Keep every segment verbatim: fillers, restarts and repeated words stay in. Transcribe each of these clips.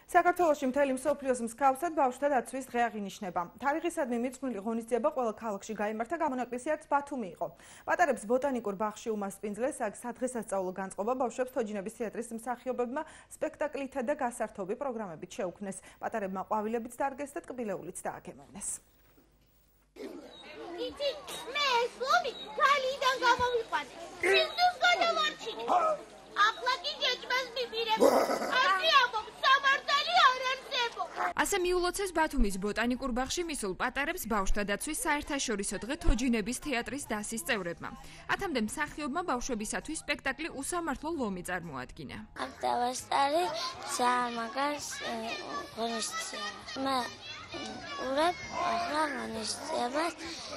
საქართველოში მთელი მსოფლიოს მსგავსად ბავშვთა დაცვის დღე აღინიშნება. თარიღისადმი მიძღვნილი ღონისძიება ყველა ქალაქში გაიმართა, გამონაკლისიაც ბათუმი იყო. პატარებს ბოტანიკურ ბაღში უმასპინძლეს, აქ სადღესასწაულო განწყობა ბავშვებს თოჯინების თეატრის მსახიობებმა სპექტაკლითა და გასართობი პროგრამებით შეუქმნეს. პატარებმა ყვავილებიც დარგეს და ტკბილეულიც დააგემოვნეს. იცი, მე ეს ლომი ქალიდან გამომიყვანე. სიძულს გადავარჩინე. ახლა კი ჯეჭმას მივირებ. ასე ამბობს, სამართალი არ არსებობს. ასე მიულოცეს ბათუმის ბოტანიკურ ბაღში მისულ პატარებს ბავშვთა დაცვის საერთაშორისო დღე თოჯინების თეატრის დასის წევრებმა. ათამდე მსახიობმა ბავშვებისათვის სპექტაკლი უსამართლო ლომი წარმოადგინა. აქ დავასწარი ძალიან მაგარს ღონისძიებას. მე ურებ ახლა ღონისძიებას.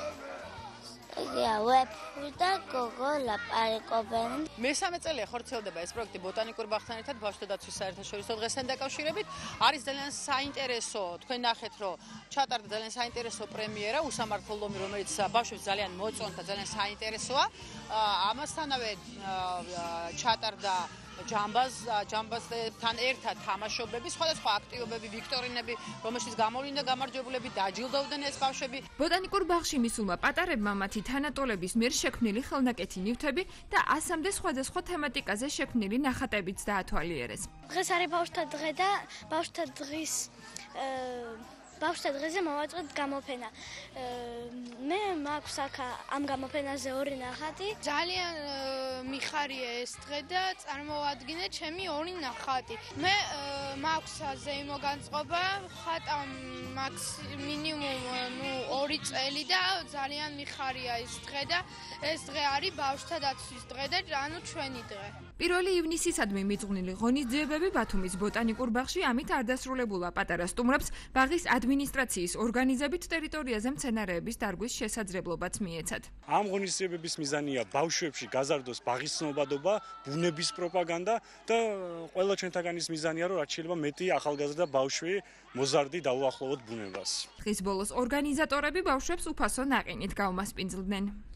ვეფხვი და გოგო ლაპარაკობენ. მესამე წელია ხორციელდება ეს პროექტი ბოტანიკურ ბაღთან ერთად ბავშვთა დაცვის საერთაშორისო დღესთან დაკავშირებით. არის ძალიან საინტერესო, თქვენ ნახეთ, რომ ჩატარდა ძალიან საინტერესო პრემიერა უსამართლო ლომი, რომელიც ბავშვებს ძალიან მოწონდა, ძალიან საინტერესოა. ამასთანავე ჩატარდა ჯამბაზ ჯამბაზთან ერთად თამაშობები, სხვადასხვა აქტივობები, ვიქტორინები, რომელშიც გამოვლინდა გამარჯვებულები, დაჯილდოვდნენ ეს ბავშვები. ბოტანიკურ ბაღში მისულმა პატარებმა მათი თანატოლების მიერ შექმნილი ხელნაკეთი ნივთები და ასამდე სხვადასხვა თემატიკაზე შექმნილი ნახატებიც დაათვალიერეს. დღეს არის ბავშვთა დღე და ბავშვთა დღის ბავშვთა დღეზე მოვაწყვეთ გამოფენა. მე მაქვს აქ ამ გამოფენაზე ორი ნახატი. ძალიან მიხარია ეს დღე და წარმოვადგინე ჩემი ორი ნახატი. მე მაქვს ზეიმო განწყობა, ხატა მაქვს მინიმუმ ნუ ორი წელი და ძალიან მიხარია ეს დღე და ეს დღე არის ბავშვთა დაცვის დღე და ანუ ჩვენი დღე. პირველი ივნისისადმი მიძღვნილი ღონისძიებები ბათუმის ბოტანიკურ ბაღში ამით არ დასრულებულა. პატარა სტუმრებს ბაღის ადმინისტრაციის ორგანიზებით ტერიტორიაზე მცენარეების დარგვის შესაძლებლობაც მიეცათ. ამ ღონისძიებების მიზანია ბავშვებში გაზარდოს ბაღის ცნობადობა, ბუნების პროპაგანდა და ყველა ჩვენთაგანის მიზანია, რომ რაც შეიძლება მეტი ახალგაზრდა ბავშვი მოზარდი დაუახლოვოთ ბუნებას. დღის ბოლოს ორგანიზატორები ბავშვებს უფასო ნაყინით გაუმასპინძლდნენ.